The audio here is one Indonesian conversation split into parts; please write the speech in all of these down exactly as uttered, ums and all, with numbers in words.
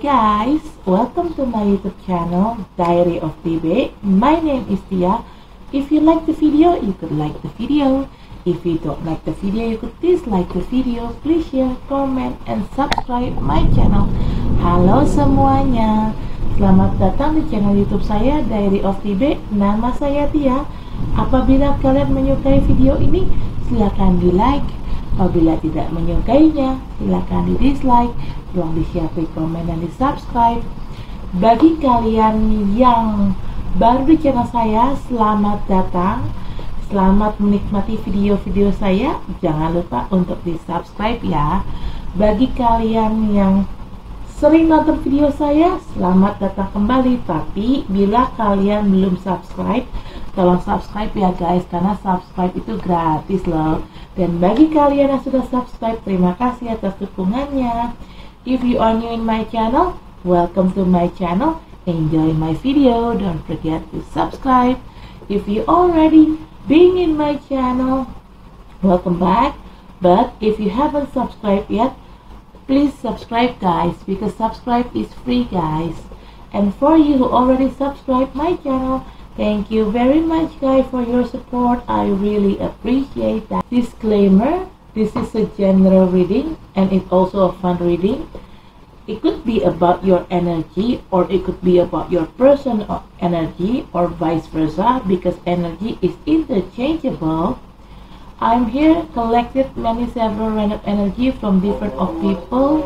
guys, welcome to my YouTube channel Diary of Tibe. My name is Tia. If you like the video, you could like the video. If you don't like the video, you could dislike the video. Please share, comment, and subscribe my channel. Halo semuanya, selamat datang di channel YouTube saya Diary of Tibe. Nama saya Tia. Apabila kalian menyukai video ini, silakan di like. Apabila tidak menyukainya, silakan di dislike. Tolong di share, di komen, dan di subscribe. Bagi kalian yang baru di channel saya, selamat datang. Selamat menikmati video-video saya. Jangan lupa untuk di subscribe ya. Bagi kalian yang sering nonton video saya, selamat datang kembali. Tapi bila kalian belum subscribe, tolong subscribe ya guys, karena subscribe itu gratis loh. Dan bagi kalian yang sudah subscribe, terima kasih atas dukungannya. If you are new in my channel, welcome to my channel. Enjoy my video. Don't forget to subscribe. If you already been in my channel, welcome back. But if you haven't subscribed yet, please subscribe guys, because subscribe is free guys. And for you who already subscribed my channel, thank you very much guys for your support. I really appreciate that. Disclaimer, this is a general reading and it's also a fun reading. It could be about your energy, or it could be about your personal energy, or vice versa, because energy is interchangeable. I'm here collected many several random energy from different of people,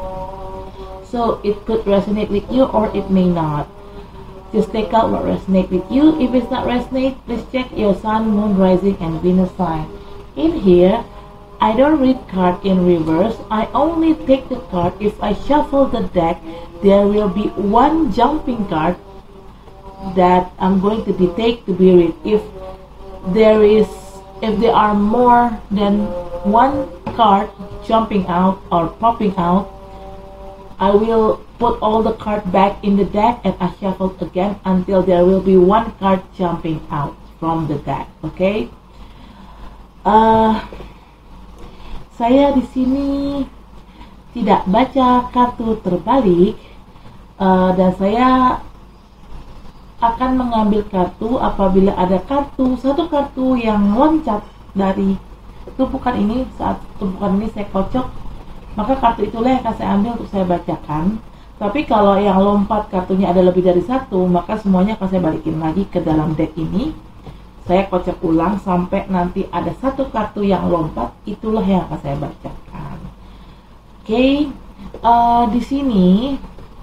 so it could resonate with you or it may not. Just take out what resonates with you. If it's not resonate, please check your sun, moon, rising, and Venus sign. In here, I don't read card in reverse. I only take the card. If I shuffle the deck, there will be one jumping card that I'm going to be take to be read. If there is, if there are more than one card jumping out or popping out, I will put all the card back in the deck and I shuffle again until there will be one card jumping out from the deck. Okay? Uh, saya di sini tidak baca kartu terbalik, uh, dan saya akan mengambil kartu apabila ada kartu satu kartu yang loncat dari tumpukan ini. Saat tumpukan ini saya kocok, maka kartu itulah yang akan saya ambil untuk saya bacakan. Tapi kalau yang lompat kartunya ada lebih dari satu, maka semuanya akan saya balikin lagi ke dalam deck ini. Saya kocok ulang sampai nanti ada satu kartu yang lompat, itulah yang akan saya bacakan. Oke, okay. uh, di sini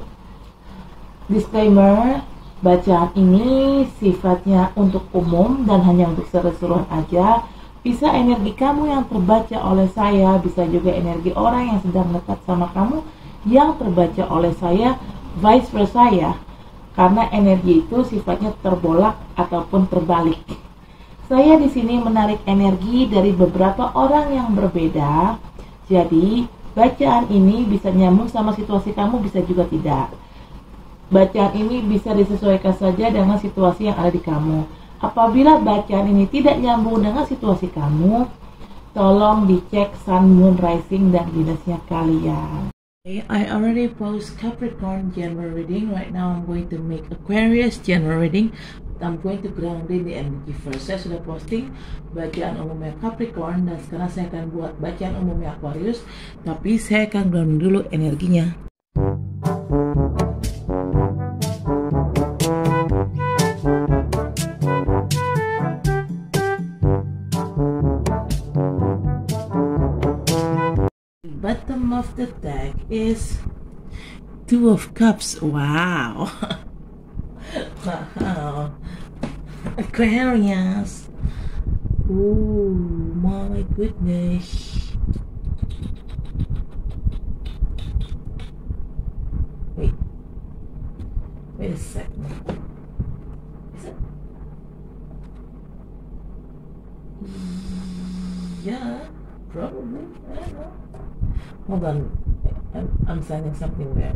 disclaimer, bacaan ini sifatnya untuk umum dan hanya untuk seru-seruan aja. Bisa energi kamu yang terbaca oleh saya, bisa juga energi orang yang sedang dekat sama kamu yang terbaca oleh saya, vice versa ya. Karena energi itu sifatnya terbolak ataupun terbalik. Saya di sini menarik energi dari beberapa orang yang berbeda. Jadi, bacaan ini bisa nyambung sama situasi kamu, bisa juga tidak. Bacaan ini bisa disesuaikan saja dengan situasi yang ada di kamu. Apabila bacaan ini tidak nyambung dengan situasi kamu, tolong dicek sun, moon, rising, dan Venusnya kalian. Okay, I already post Capricorn general reading. Right now I'm going to make Aquarius general reading. I'm going to grounding the energy first. Saya sudah posting bacaan umumnya Capricorn, dan sekarang saya akan buat bacaan umumnya Aquarius. Tapi saya akan ground dulu energinya. Bottom of the deck is Two of Cups. Wow. Wow. Aquarius. Oh my goodness. Wait. Wait a second. Is it? Yeah, probably. I don't know. Hold on. I'm, I'm signing something weird.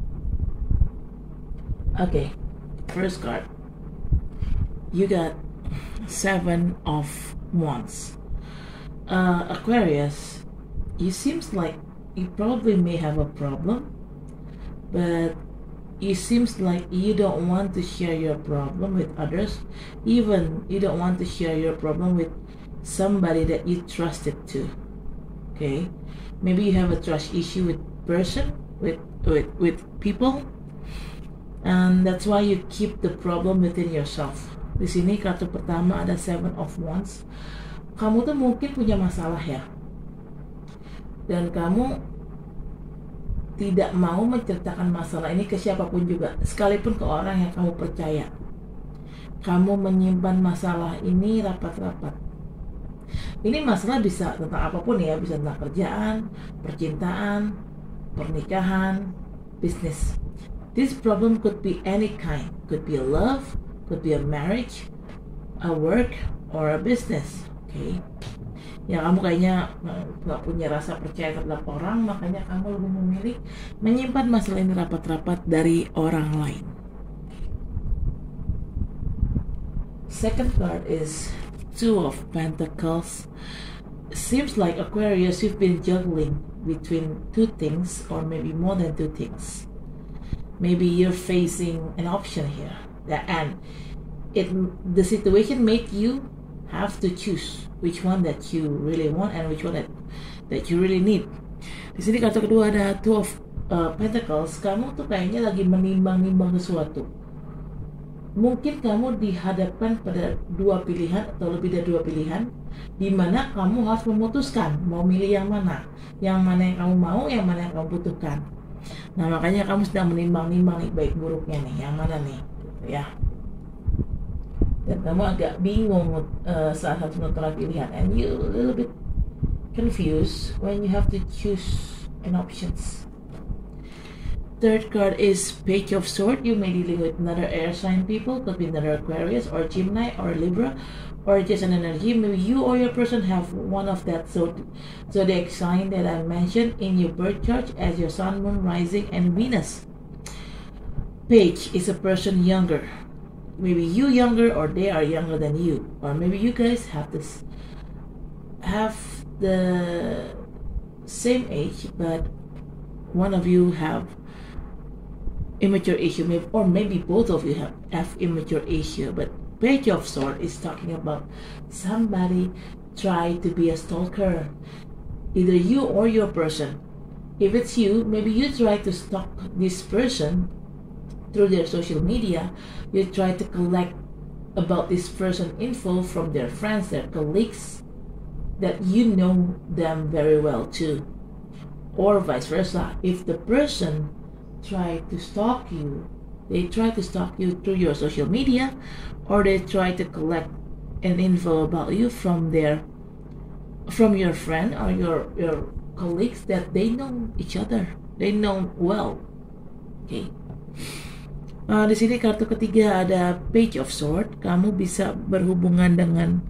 Okay. First card, you got Seven of Wands. uh, Aquarius, you seems like you probably may have a problem but it seems like you don't want to share your problem with others. Even you don't want to share your problem with somebody that you trusted to. Okay, maybe you have a trust issue with person, with with with people, and that's why you keep the problem within yourself. Di sini kartu pertama ada Seven of Wands. Kamu tuh mungkin punya masalah ya, dan kamu tidak mau menceritakan masalah ini ke siapapun juga, sekalipun ke orang yang kamu percaya. Kamu menyimpan masalah ini rapat-rapat. Ini masalah bisa tentang apapun ya, bisa tentang kerjaan, percintaan, pernikahan, bisnis. This problem could be any kind. Could be a love, could be a marriage, a work, or a business. Okay. Ya kamu kayaknya nggak punya rasa percaya terhadap orang, makanya kamu lebih memilih menyimpan masalah ini rapat-rapat dari orang lain. Second card is Two of Pentacles. Seems like Aquarius, you've been juggling between two things, or maybe more than two things. Maybe you're facing an option here, and it the situation made you have to choose which one that you really want and which one that that you really need. Di sini kartu kedua ada Two of uh, Pentacles. Kamu tuh kayaknya lagi menimbang-nimbang sesuatu. Mungkin kamu dihadapkan pada dua pilihan atau lebih dari dua pilihan, di mana kamu harus memutuskan mau milih yang mana, yang mana yang kamu mau, yang mana yang kamu butuhkan. Nah makanya kamu sedang menimbang-nimbang nih baik buruknya nih, yang mana nih, gitu ya. Dan kamu agak bingung uh, saat harus menentukan pilihan, and you a little bit confused when you have to choose an options. Third card is Page of Swords. You may be dealing with another air sign people, could be another Aquarius or Gemini or Libra, or just an energy. Maybe you or your person have one of that zod zodiac sign that I mentioned in your birth chart as your Sun, Moon, Rising, and Venus. Page is a person younger. Maybe you younger, or they are younger than you, or maybe you guys have this have the same age, but one of you have immature issue, maybe, or maybe both of you have, have immature issue. But Page of Swords is talking about somebody try to be a stalker, either you or your person. If it's you, maybe you try to stalk this person through their social media. You try to collect about this person info from their friends, their colleagues, that you know them very well too, or vice versa. If the person try to stalk you, they try to stalk you through your social media, or they try to collect an info about you from their from your friend or your your colleagues that they know each other, they know well. Okay. Uh, di sini kartu ketiga ada Page of Swords. Kamu bisa berhubungan dengan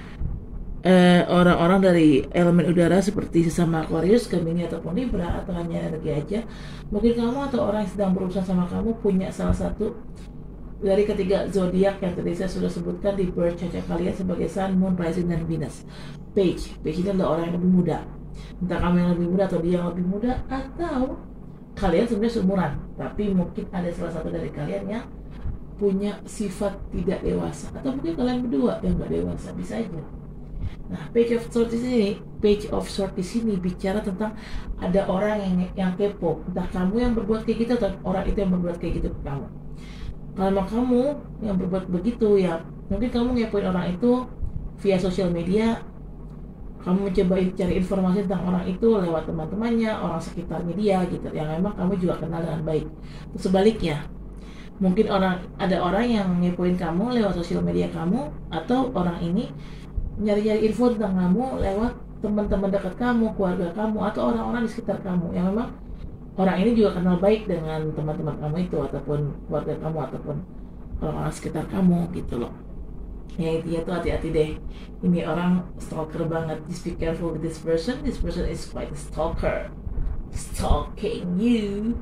uh, orang-orang dari elemen udara seperti sesama Aquarius, Gemini ataupun Libra, atau hanya energi aja. Mungkin kamu atau orang yang sedang berurusan sama kamu punya salah satu dari ketiga zodiak yang tadi saya sudah sebutkan di birth chart kalian sebagai Sun, Moon, Rising, dan Venus. Page, Page ini adalah orang yang lebih muda. Entah kamu yang lebih muda atau dia yang lebih muda, atau kalian sebenarnya seumuran, tapi mungkin ada salah satu dari kalian yang punya sifat tidak dewasa, atau mungkin kalian berdua yang nggak dewasa, bisa aja. Nah, Page of Swords di sini, Page of Swords di sini bicara tentang ada orang yang yang kepo, entah kamu yang berbuat kayak gitu atau orang itu yang berbuat kayak gitu ke kamu. Kalau kamu yang berbuat begitu, ya mungkin kamu ngepoin orang itu via sosial media. Kamu mencoba cari informasi tentang orang itu lewat teman-temannya, orang sekitarnya dia gitu, yang memang kamu juga kenal dengan baik. Terus sebaliknya, mungkin orang ada orang yang ngepoin kamu lewat sosial media kamu, atau orang ini nyari-nyari info tentang kamu lewat teman-teman dekat kamu, keluarga kamu, atau orang-orang di sekitar kamu, yang memang orang ini juga kenal baik dengan teman-teman kamu itu, ataupun keluarga kamu, ataupun orang-orang sekitar kamu gitu loh. Ya intinya tuh hati-hati deh, ini orang stalker banget. Just be careful with this person. This person is quite a stalker, stalking you.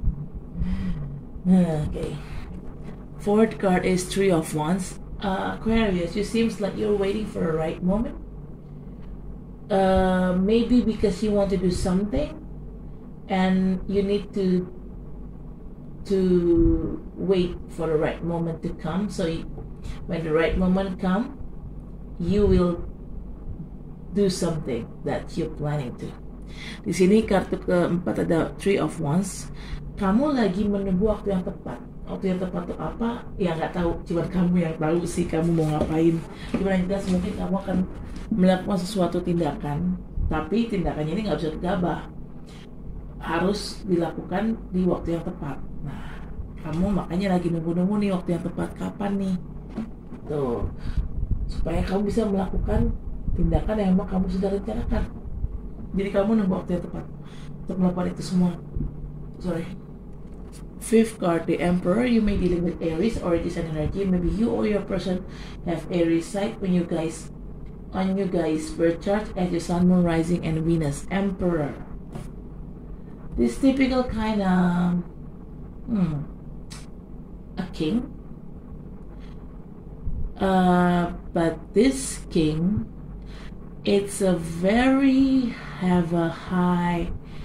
Okay. Fourth card is Three of Wands. uh, Aquarius, you seems like you're waiting for a right moment. Uh, maybe because you want to do something and you need to to wait for the right moment to come. So you, when the right moment come, you will do something that you're planning to. Di sini kartu keempat ada Three of Wands. Kamu lagi menunggu waktu yang tepat. Waktu yang tepat itu apa? Ya nggak tahu. Cuma kamu yang tahu sih kamu mau ngapain. Gimana jelas mungkin kamu akan melakukan sesuatu tindakan, tapi tindakannya ini nggak bisa gegabah. Harus dilakukan di waktu yang tepat. Nah, kamu makanya lagi nunggu-nunggu nih waktu yang tepat kapan nih. Tuh. Supaya kamu bisa melakukan tindakan yang memang kamu sudah rencanakan. Jadi kamu nunggu waktu yang tepat untuk melakukan itu semua. Sorry. Fifth card, the Emperor. You may dealing with Aries or it is an energy. Maybe you or your person have Aries side when you guys on you guys birth chart as your Sun, Moon, Rising, and Venus. Emperor. This typical kind of hmm, a king. Uh, but this king, it's a very have a high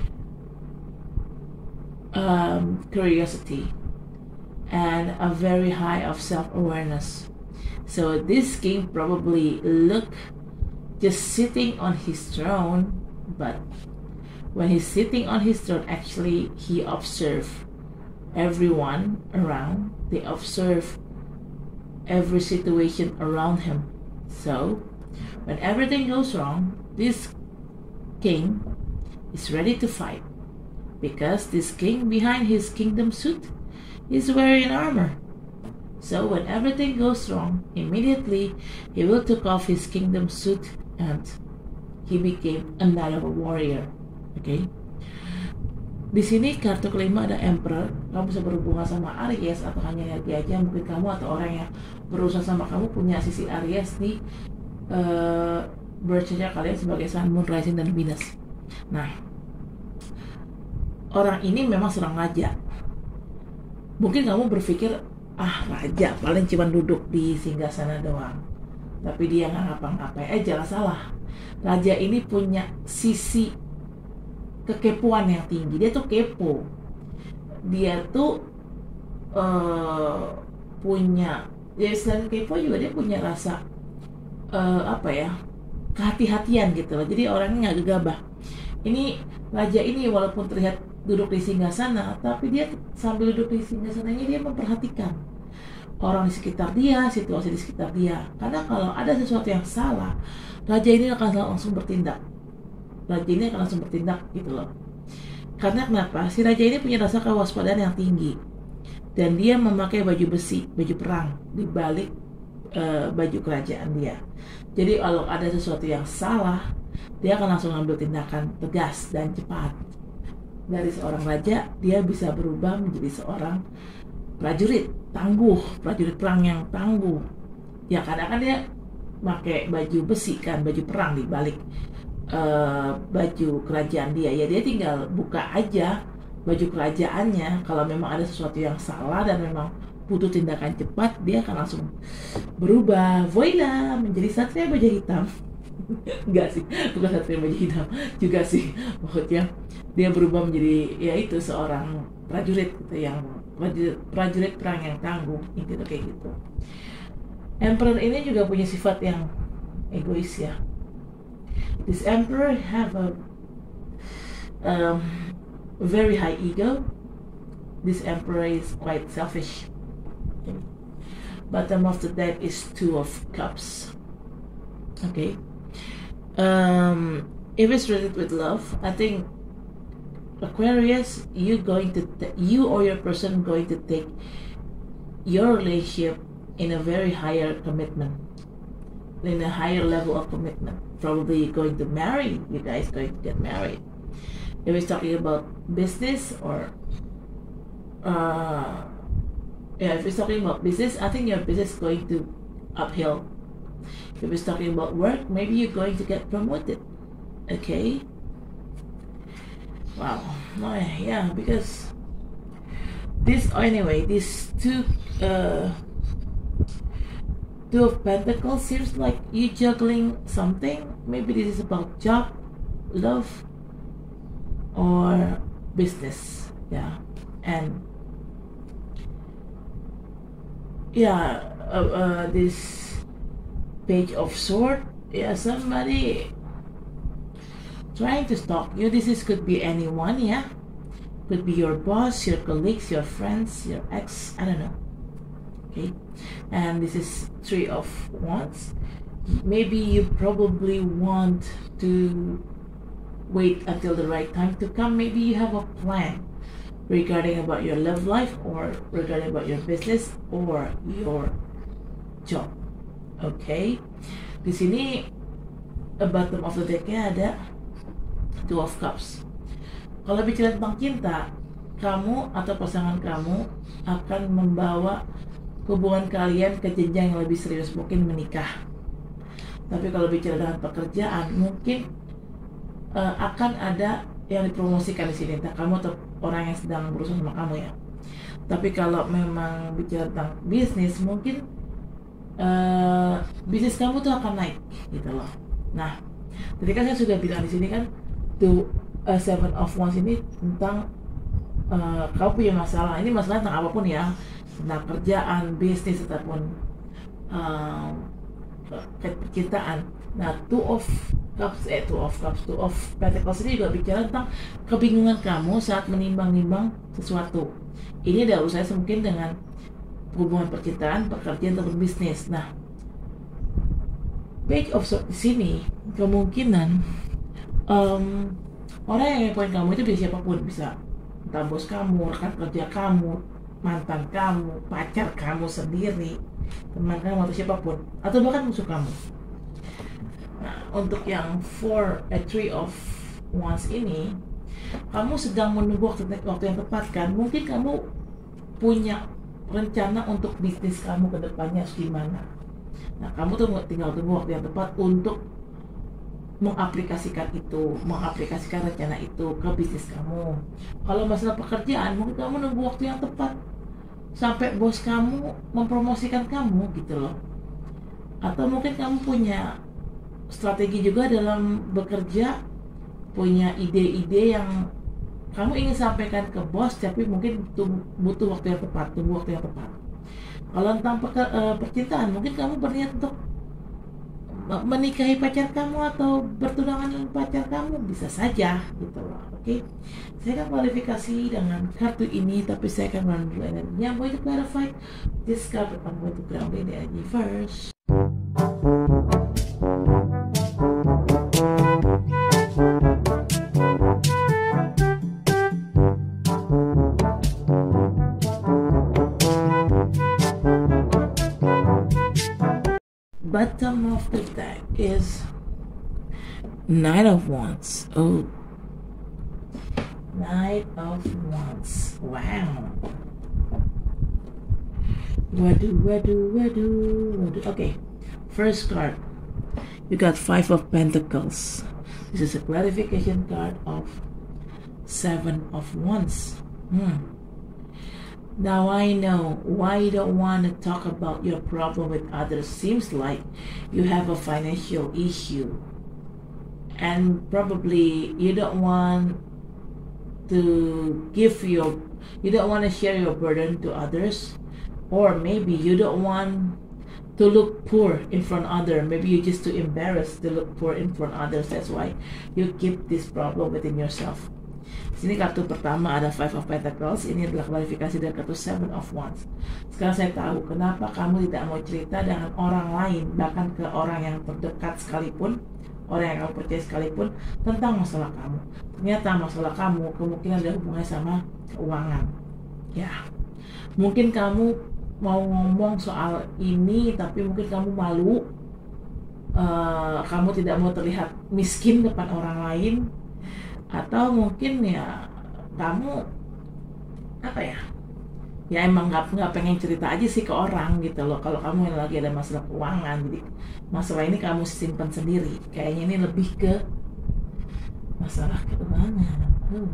um, curiosity and a very high of self-awareness. So this king probably look just sitting on his throne, but when he's sitting on his throne, actually he observe everyone around. They observe every situation around him. So when everything goes wrong, this king is ready to fight, because this king behind his kingdom suit is wearing armor. So when everything goes wrong, immediately he will take off his kingdom suit and he became another warrior. Okay. Di sini kartu kelima ada Emperor. Kamu bisa berhubungan sama Aries atau hanya energi aja. Mungkin kamu atau orang yang berusaha sama kamu punya sisi Aries di uh, birth chart kalian sebagai Sun, Moon, Rising, dan Venus. Nah, orang ini memang seorang raja. Mungkin kamu berpikir, ah raja paling cuma duduk di singgasana doang, tapi dia nggak ngapa-ngapain. Eh jangan salah, raja ini punya sisi kekepoan yang tinggi. Dia tuh kepo. Dia tuh uh, punya, ya selain kepo juga dia punya rasa uh, apa ya, kehati-hatian gitu loh. Jadi orangnya nggak gegabah. Ini raja ini walaupun terlihat duduk di singgasana, tapi dia sambil duduk di singgasananya dia memperhatikan orang di sekitar dia, situasi di sekitar dia. Karena kalau ada sesuatu yang salah, raja ini akan langsung bertindak. Raja ini akan langsung bertindak gitu loh. Karena kenapa? Si raja ini punya rasa kewaspadaan yang tinggi, dan dia memakai baju besi, baju perang di balik uh, baju kerajaan dia. Jadi kalau ada sesuatu yang salah, dia akan langsung ambil tindakan tegas dan cepat. Dari seorang raja, dia bisa berubah menjadi seorang prajurit tangguh, prajurit perang yang tangguh. Ya karena kan dia pakai baju besi kan, baju perang di balik uh, baju kerajaan dia. Ya dia tinggal buka aja baju kerajaannya. Kalau memang ada sesuatu yang salah dan memang butuh tindakan cepat, dia akan langsung berubah, voila, menjadi satria baja hitam. Enggak sih, bukan satria baja hitam juga sih, maksudnya dia berubah menjadi ya itu seorang prajurit gitu, yang prajurit, prajurit perang yang tangguh gitu, kayak gitu. Emperor ini juga punya sifat yang egois ya. This emperor have a um, very high ego. This emperor is quite selfish. Okay. Bottom of the deck is Two of Cups. Okay. Um, if it's related with love, I think Aquarius, you going to t- you or your person going to take your relationship in a very higher commitment, in a higher level of commitment. Probably going to marry. You guys going to get married. If it's talking about business or uh, yeah, if it's talking about business, I think your business is going to uphill. If it's talking about work, maybe you're going to get promoted. Okay. Wow. No, yeah, because this anyway, these two uh two of Pentacles seems like you juggling something. Maybe this is about job, love, or business. Yeah. And yeah, uh, uh, this Page of Sword, yeah, somebody trying to stalk you. This is could be anyone, yeah. Could be your boss, your colleagues, your friends, your ex, I don't know. Okay, and this is Three of Wands. Maybe you probably want to wait until the right time to come. Maybe you have a plan regarding about your love life, or regarding about your business, or your job. Oke, okay. Di sini a bottom of the deck-nya ada Two of Cups. Kalau bicara tentang cinta, kamu atau pasangan kamu akan membawa hubungan kalian ke jenjang yang lebih serius, mungkin menikah. Tapi kalau bicara dengan pekerjaan, mungkin uh, akan ada yang dipromosikan di sini, entah kamu atau orang yang sedang berusaha sama kamu ya. Tapi kalau memang bicara tentang bisnis, mungkin uh, bisnis kamu tuh akan naik gitu loh. Nah, tadi kan saya sudah bilang di sini kan, tuh uh, Seven of Wands ini tentang uh, kamu punya masalah. Ini masalah tentang apapun ya, tentang kerjaan, bisnis, ataupun uh, percintaan. Nah, Two of Cups, eh Two of Cups, Two of Pentacles ini juga bicara tentang kebingungan kamu saat menimbang-nimbang sesuatu. Ini ada urusannya mungkin dengan hubungan percintaan, pekerjaan, ataupun bisnis. Nah, Page of Swords di sini kemungkinan um, orang yang ngepoin kamu itu bisa siapapun, bisa entah bos kamu, rekan kerja kamu, mantan kamu, pacar kamu sendiri, teman kamu, atau siapapun, atau bahkan musuh kamu. Nah, untuk yang four, eh, Three of Wands ini, kamu sedang menunggu waktu, waktu yang tepat kan? Mungkin kamu punya rencana untuk bisnis kamu ke depannya harus gimana. Nah, kamu tuh tinggal tunggu waktu yang tepat untuk mengaplikasikan itu, mengaplikasikan rencana itu ke bisnis kamu. Kalau masalah pekerjaan, mungkin kamu nunggu waktu yang tepat sampai bos kamu mempromosikan kamu gitu loh. Atau mungkin kamu punya strategi juga dalam bekerja, punya ide-ide yang kamu ingin sampaikan ke bos, tapi mungkin butuh waktu yang tepat, tunggu waktu yang tepat. Kalau tentang percintaan, mungkin kamu berniat untuk menikahi pacar kamu atau bertunangan dengan pacar kamu, bisa saja gitu loh. Oke, okay? Saya akan klarifikasi dengan kartu ini, tapi saya akan mengambil energi. I'm going to clarify this card. I'm going to ground the energy first. Bottom of the deck is Knight of Wands. Oh, Knight of Wands. Wow. Wadu, wadu, wadu, wadu. Okay, first card. You got Five of Pentacles. This is a clarification card of Seven of Wands. Hmm. Now I know why you don't want to talk about your problem with others. Seems like you have a financial issue, and probably you don't want to give your, you don't want to share your burden to others, or maybe you don't want to look poor in front of others. Maybe you're just too embarrassed to look poor in front of others. That's why you keep this problem within yourself. Sini kartu pertama ada Five of Pentacles. Ini adalah klarifikasi dari kartu Seven of Wands. Sekarang saya tahu kenapa kamu tidak mau cerita dengan orang lain, bahkan ke orang yang terdekat sekalipun, orang yang kamu percaya sekalipun, tentang masalah kamu. Ternyata masalah kamu kemungkinan ada hubungannya sama keuangan. Ya, mungkin kamu mau ngomong soal ini, tapi mungkin kamu malu. Uh, kamu tidak mau terlihat miskin depan orang lain. Atau mungkin ya kamu apa ya ya emang nggak nggak pengen cerita aja sih ke orang gitu loh. Kalau kamu yang lagi ada masalah keuangan, jadi masalah ini kamu simpan sendiri. Kayaknya ini lebih ke masalah keuangan. uh.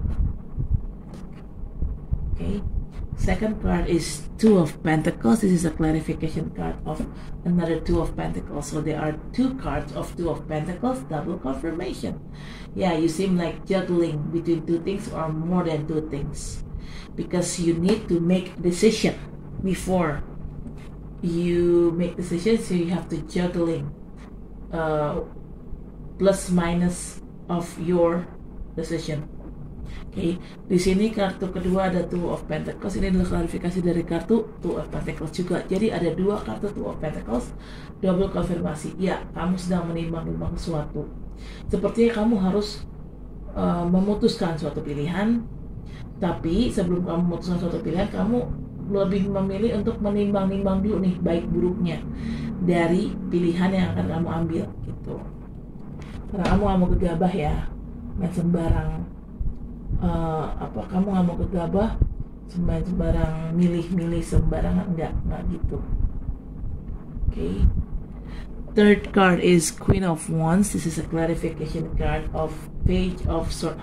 Oke, okay. Second card is Two of Pentacles. This is a clarification card of another Two of Pentacles. So there are two cards of Two of Pentacles, double confirmation. Yeah, you seem like juggling between two things or more than two things, because you need to make a decision before you make decisions, so you have to juggling uh, plus minus of your decision. Oke, okay. Di sini kartu kedua ada Two of Pentacles. Ini adalah klarifikasi dari kartu Two of Pentacles juga. Jadi ada dua kartu Two of Pentacles, double konfirmasi. Ya, kamu sedang menimbang-nimbang sesuatu. Sepertinya kamu harus uh, memutuskan suatu pilihan. Tapi sebelum kamu memutuskan suatu pilihan, kamu lebih memilih untuk menimbang-nimbang dulu nih baik buruknya dari pilihan yang akan kamu ambil gitu. Karena kamu nggak mau gegabah ya, nggak sembarang uh, apa kamu nggak mau gegabah sembarang sembarang milih-milih sembarangan, enggak enggak gitu. Oke. Okay. Third card is Queen of Wands. This is a clarification card of Page of Swords.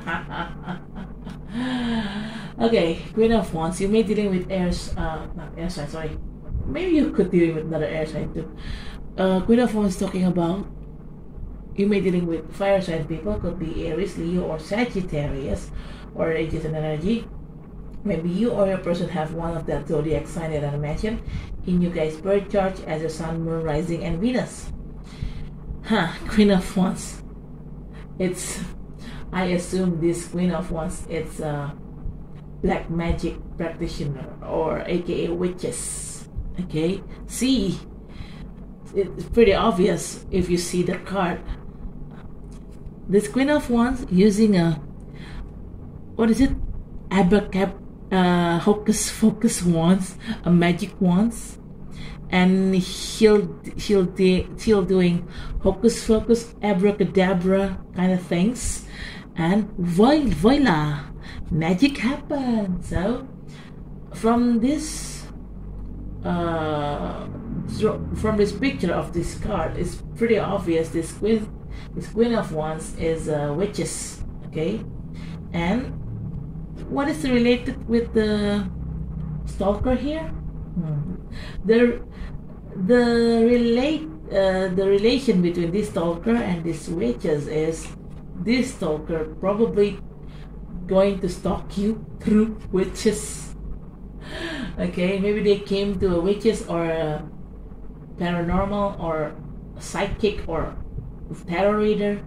Okay, Queen of Wands. You may dealing with airs, uh, not air sign. Sorry, maybe you could deal with another air sign too. Uh, Queen of Wands talking about you may dealing with fire sign people. Could be Aries, Leo, or Sagittarius, or Aegis and energy. Maybe you or your person have one of that zodiac sign that I mentioned in you guys' birth chart as your Sun, Moon, Rising, and Venus. Huh, Queen of Wands. It's, I assume this Queen of Wands, it's a black magic practitioner or aka witches. Okay, see, it's pretty obvious if you see the card. This Queen of Wands using a, what is it, abracab, uh, hocus pocus wands, a magic wands, and he'll she'll de, she'll doing hocus pocus, abracadabra kind of things, and voila, magic happened. So from this uh, from this picture of this card, it's pretty obvious this queen this Queen of Wands is uh, witches. Okay, and what is related with the stalker here? Hmm. The the relate uh, the relation between this stalker and this witches is this stalker probably going to stalk you through witches. Okay, maybe they came to a witches or a paranormal or a psychic or tarot reader.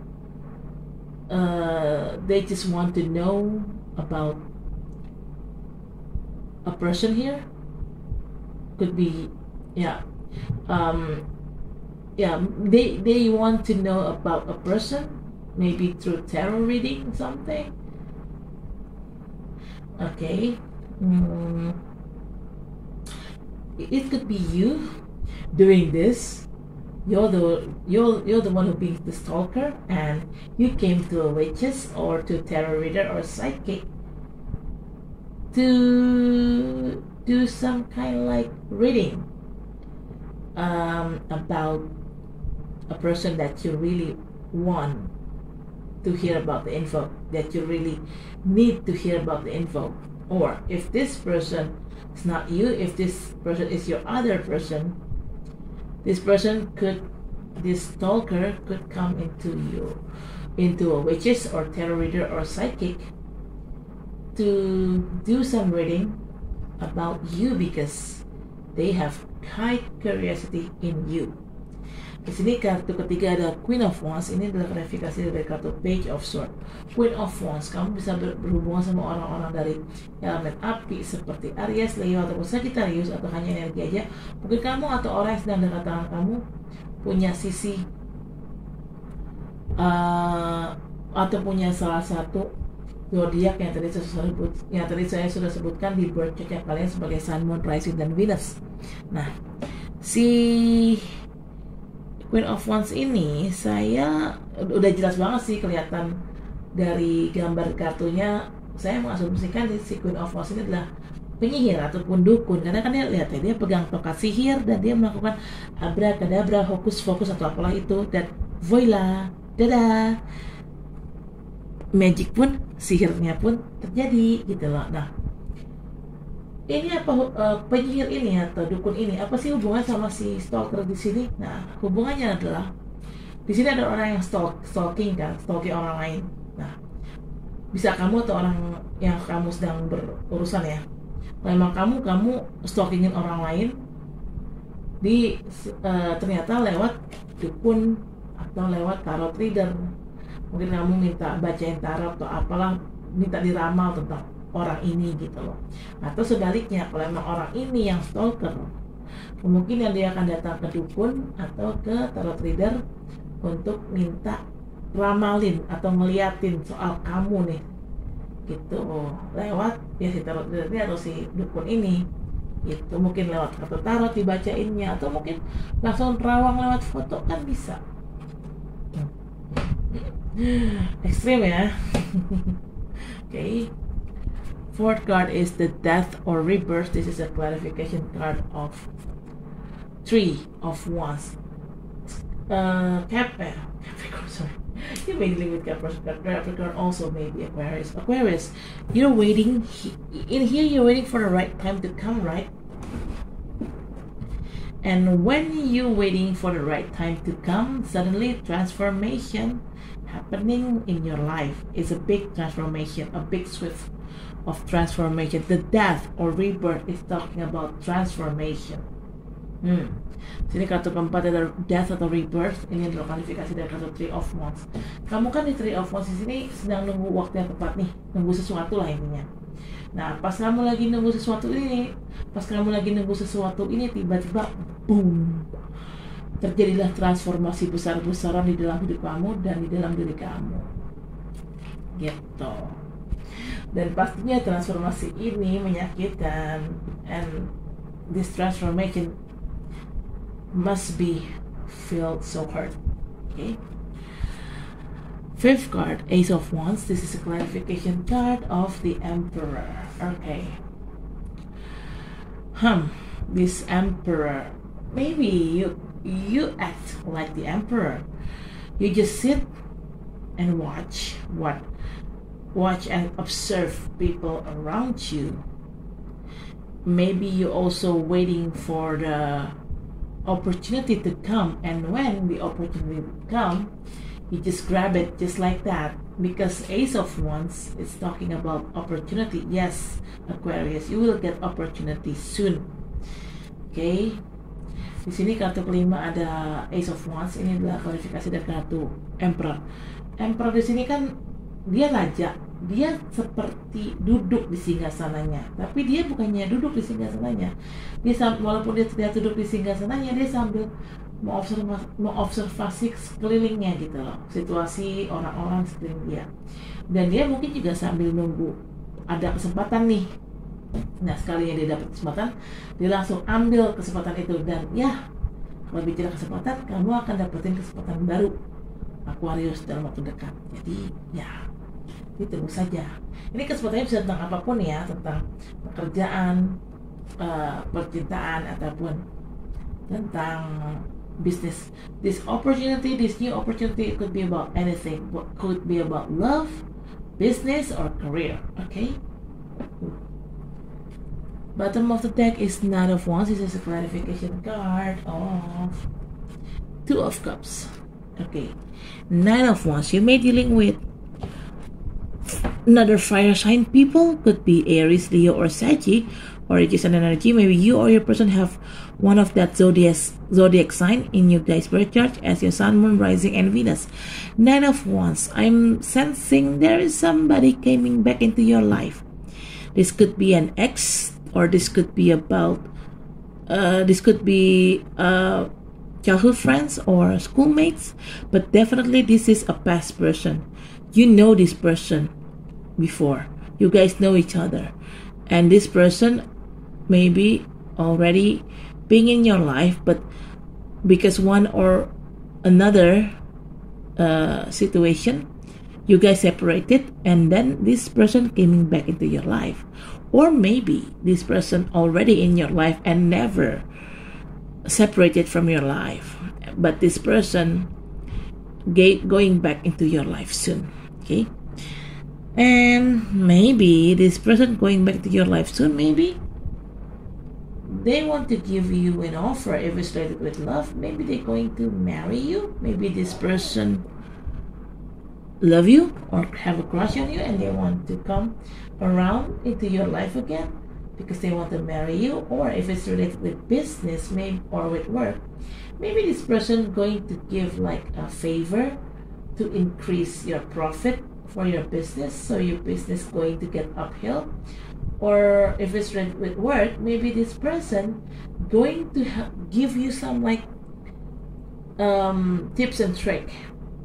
Uh, they just want to know about a person here. Could be, yeah, um, yeah. They they want to know about a person, maybe through tarot reading something. Okay, mm. It could be you doing this. You're the you're you're the one who being the stalker, and you came to a witches or to a tarot reader or a psychic to do some kind of like reading um, about a person that you really want to hear about the info, that you really need to hear about the info. Or if this person is not you, if this person is your other person, this person could, this stalker could come into you, into a witches or tarot reader or psychic to do some reading about you because they have high curiosity in you. Di sini kartu ketiga ada Queen of Wands. Ini adalah klarifikasi dari kartu Page of Swords. Queen of Wands, kamu bisa ber berhubungan sama orang-orang dari elemen api seperti Aries, Leo, ataupun Sagittarius, atau hanya energi aja. Mungkin kamu atau orang yang sedang dekat tangan kamu punya sisi uh, atau punya salah satu zodiak yang tadi saya sebut, yang tadi saya sudah sebutkan di birth chart kalian sebagai Sun, Moon, Rising, dan Venus. Nah, si Queen of Wands ini saya udah jelas banget sih kelihatan dari gambar kartunya. Saya mengasumsikan si Queen of Wands ini adalah penyihir ataupun dukun, karena kan dia lihat ya, dia pegang tongkat sihir dan dia melakukan abracadabra, hokus pokus atau apalah itu, dan voila, dadah, magic pun, sihirnya pun terjadi gitu loh. Nah, ini apa uh, penyihir ini atau dukun ini apa sih hubungan sama si stalker di sini? Nah, hubungannya adalah di sini ada orang yang stalk, stalking kan, stalking orang lain. Nah, bisa kamu atau orang yang kamu sedang berurusan ya. Kalau memang kamu kamu stalkingin orang lain, di uh, ternyata lewat dukun atau lewat tarot reader. Mungkin kamu minta bacain tarot atau apalah, minta diramal tentang orang ini gitu loh. Atau sebaliknya, kalau memang orang ini yang stalker, kemungkinan dia akan datang ke dukun atau ke tarot reader untuk minta ramalin atau ngeliatin soal kamu nih gitu, lewat ya si tarot reader ini atau si dukun ini gitu. Mungkin lewat kartu tarot dibacainnya, atau mungkin langsung terawang lewat foto, kan bisa. Ekstrim ya. Oke. Okay. Fourth card is the death or rebirth. This is a clarification card of three of wands. Uh, Cap, uh, Capricorn, sorry. You may dealing with Capricorn. Capricorn also maybe Aquarius. Aquarius, you're waiting. In here, you're waiting for the right time to come, right? And when you're waiting for the right time to come, suddenly transformation happening in your life. Is a big transformation, a big swift of transformation. The death or rebirth is talking about transformation. Hmm. Sini kartu keempat ada death atau rebirth. Ini adalah klarifikasi dari kartu Three of Wands. Kamu kan di Three of Wands di sini sedang nunggu waktu yang tepat nih, nunggu sesuatu lah intinya. Nah, pas kamu lagi nunggu sesuatu ini, pas kamu lagi nunggu sesuatu ini, tiba-tiba boom, terjadilah transformasi besar-besaran di dalam hidup kamu dan di dalam diri kamu gitu. Dan pastinya transformasi ini menyakitkan, and this transformation must be felt so hard. Okay. Fifth card, Ace of Wands. This is a clarification card of the Emperor. Okay. Hmm. This Emperor, maybe you you act like the Emperor. You just sit and watch what watch and observe people around you. Maybe you're also waiting for the opportunity to come, and when the opportunity come, you just grab it just like that, because Ace of Wands is talking about opportunity. Yes, Aquarius, you will get opportunity soon. Okay. Di sini kartu kelima ada Ace of Wands. Ini adalah klarifikasi dari kartu Emperor. Emperor di sini kan dia raja, dia seperti duduk di singgasananya, tapi dia bukannya duduk di singgasananya. Dia walaupun dia tidak duduk di singgasananya, dia sambil mengobservasi, mengobservasi sekelilingnya gitu loh, situasi orang-orang sekeliling dia. Dan dia mungkin juga sambil nunggu ada kesempatan nih. Nah, sekalinya dia dapat kesempatan, dia langsung ambil kesempatan itu. Dan ya, kalau bicara kesempatan, kamu akan dapetin kesempatan baru, Aquarius, dalam waktu dekat. Jadi ya, ditunggu saja. Ini kesempatannya bisa tentang apapun ya, tentang pekerjaan, uh, percintaan, ataupun tentang business. This opportunity, this new opportunity, it could be about anything. It could be about love, business, or career. Okay. Bottom of the deck is Nine of Wands. This is a clarification card of Two of Cups. Okay. Nine of Wands. You may dealing with another fire sign people. Could be Aries, Leo, or Sagittarius, or it is an energy. Maybe you or your person have one of that zodiac zodiac sign in your guys' birth chart as your Sun, Moon, Rising, and Venus. Nine of Wands. I'm sensing there is somebody coming back into your life. This could be an ex, or this could be about uh, this could be uh, childhood friends or schoolmates, but definitely this is a past person. You know this person before. You guys know each other, and this person maybe already being in your life, but because one or another uh, situation, you guys separated, and then this person came back into your life. Or maybe this person already in your life and never separated from your life, but this person going back into your life soon. Okay. And maybe this person going back to your life soon, maybe they want to give you an offer. If it's related with love, maybe they're going to marry you. Maybe this person love you or have a crush on you, and they want to come around into your life again, because they want to marry you, or if it's related with business, maybe, or with work, maybe this person going to give like a favor to increase your profit for your business, so your business going to get uphill. Or if it's related with work, maybe this person going to ha- give you some like um, tips and trick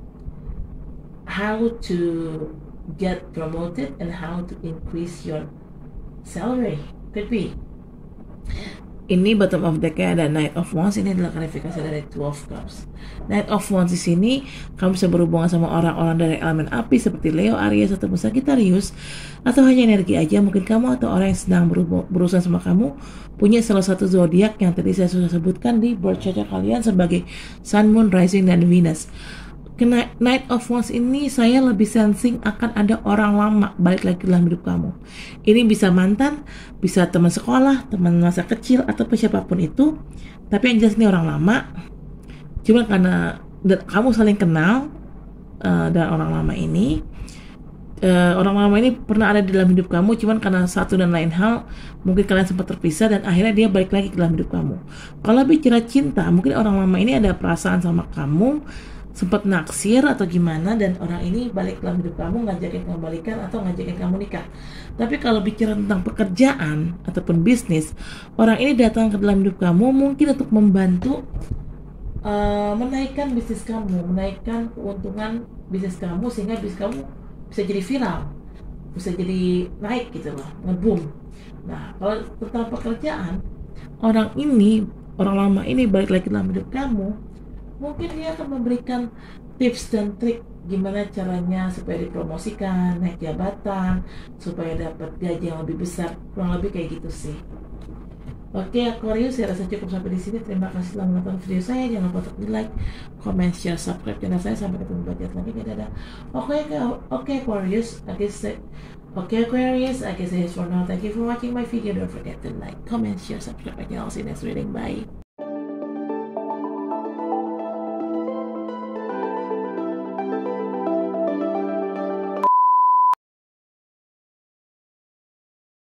how to get promoted and how to increase your salary. Could be. Ini bottom of deck-nya ada Knight of Wands. Ini adalah klarifikasi dari Two of Cups. Knight of Wands di sini kamu bisa berhubungan sama orang-orang dari elemen api seperti Leo, Aries ataupun Sagittarius, atau hanya energi aja. Mungkin kamu atau orang yang sedang berurusan sama kamu punya salah satu zodiak yang tadi saya sudah sebutkan di birth chart kalian sebagai Sun, Moon, Rising, dan Venus. Knight of Wands ini saya lebih sensing akan ada orang lama balik lagi dalam hidup kamu. Ini bisa mantan, bisa teman sekolah, teman masa kecil, atau siapapun itu. Tapi yang jelas ini orang lama. Cuma karena kamu saling kenal uh, dan orang lama ini, uh, orang lama ini pernah ada di dalam hidup kamu. Cuman karena satu dan lain hal, mungkin kalian sempat terpisah dan akhirnya dia balik lagi ke dalam hidup kamu. Kalau bicara cinta, mungkin orang lama ini ada perasaan sama kamu, sempat naksir atau gimana, dan orang ini balik dalam hidup kamu, ngajakin kamu balikan atau ngajakin kamu nikah. Tapi kalau bicara tentang pekerjaan ataupun bisnis, orang ini datang ke dalam hidup kamu mungkin untuk membantu uh, menaikkan bisnis kamu, menaikkan keuntungan bisnis kamu, sehingga bisnis kamu bisa jadi viral, bisa jadi naik gitu loh, ngeboom. Nah, kalau tentang pekerjaan, orang ini, orang lama ini balik lagi dalam hidup kamu, mungkin dia akan memberikan tips dan trik gimana caranya supaya dipromosikan, naik jabatan, supaya dapat gaji yang lebih besar, kurang lebih kayak gitu sih. Oke Aquarius, saya rasa cukup sampai di sini. Terima kasih telah menonton video saya. Jangan lupa untuk di like, comment, share, subscribe channel saya. Sampai ketemu di lagi. Dadah. Oke, oke Aquarius, I guess okay Aquarius, I guess it is for now. Thank you for watching my video. Don't forget to like, comment, share, subscribe, and I'll see you next reading. Bye.